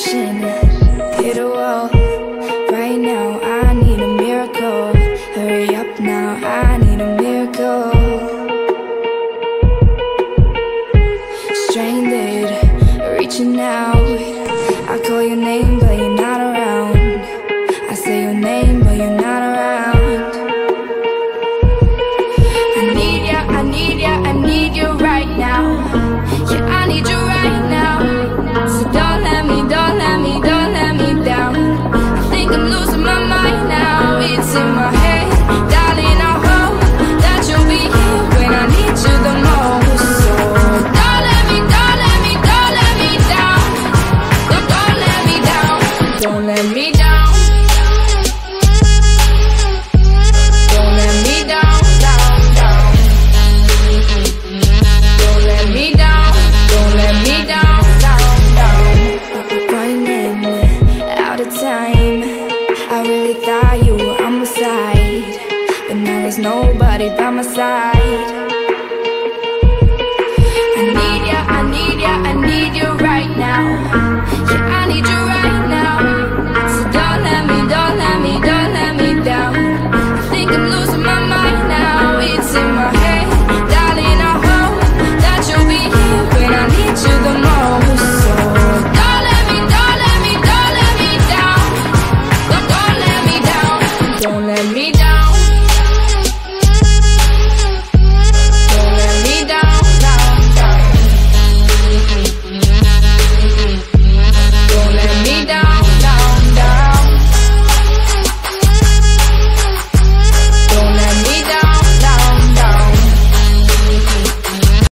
crashing, hit a wall. Right now I need a miracle. Hurry up now, I need a miracle. Stranded, reaching out. I call your name but you're not around. I say your name but you're not around. I need ya, I need ya, I need you right now. Yeah, I need you right now. So don't let me, don't let me, don't let me down. I think I'm losing my mind now. It's in my head, darling, I hope that you'll be here when I need you the most. So don't let me, don't let me, don't let me down. Don't let me down. Don't let me down. Don't let me down, down, down. Don't let me down. Don't let me down, down, down. Running out of time. I really thought you were on my side, but now there's nobody by my side. I need ya, I need ya, I need you right now. Yeah, I need you right now.